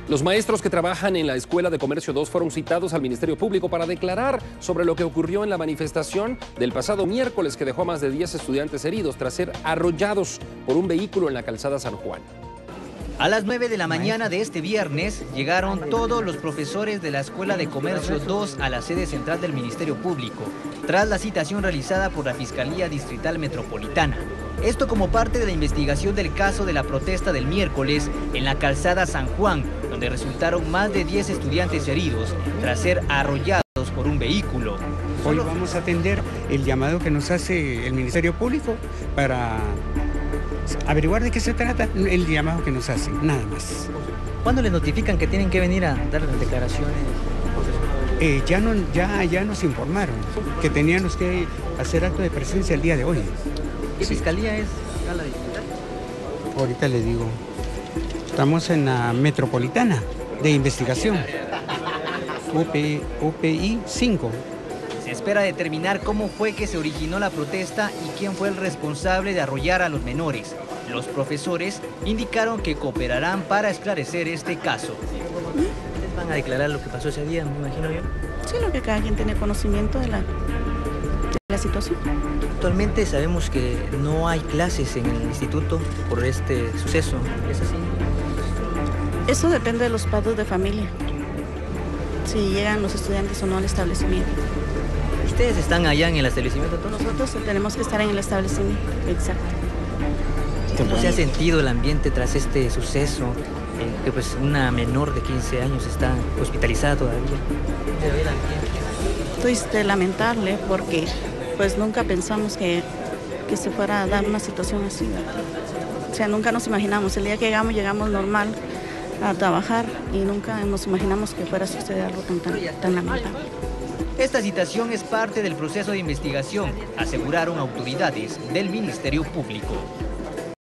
Los maestros que trabajan en la Escuela de Comercio 2 fueron citados al Ministerio Público para declarar sobre lo que ocurrió en la manifestación del pasado miércoles que dejó a más de 10 estudiantes heridos tras ser arrollados por un vehículo en la calzada San Juan. A las 9 de la mañana de este viernes llegaron todos los profesores de la Escuela de Comercio 2 a la sede central del Ministerio Público, tras la citación realizada por la Fiscalía Distrital Metropolitana. Esto como parte de la investigación del caso de la protesta del miércoles en la calzada San Juan, donde resultaron más de 10 estudiantes heridos tras ser arrollados por un vehículo. Hoy vamos a atender el llamado que nos hace el Ministerio Público para averiguar de qué se trata, el llamado que nos hacen, nada más. ¿Cuándo les notifican que tienen que venir a dar las declaraciones? Ya nos informaron que teníamos que hacer acto de presencia el día de hoy. ¿Qué fiscalía es la distrital? Ahorita les digo, estamos en la Metropolitana de Investigación, UPI 5. Se espera determinar cómo fue que se originó la protesta y quién fue el responsable de arrollar a los menores. Los profesores indicaron que cooperarán para esclarecer este caso. ¿Ustedes van a declarar lo que pasó ese día, me imagino yo? Sí, lo que cada quien tiene conocimiento de la situación. Actualmente sabemos que no hay clases en el instituto por este suceso, ¿es así? Eso depende de los padres de familia, si llegan los estudiantes o no al establecimiento. ¿Ustedes están allá en el establecimiento todos? Nosotros tenemos que estar en el establecimiento, exacto. ¿Cómo se ha sentido el ambiente tras este suceso? Que pues una menor de 15 años está hospitalizada todavía. Esto es lamentable porque pues nunca pensamos que se fuera a dar una situación así, ¿verdad? O sea, nunca nos imaginamos. El día que llegamos normal a trabajar y nunca nos imaginamos que fuera a suceder algo tan lamentable. Esta citación es parte del proceso de investigación, aseguraron autoridades del Ministerio Público.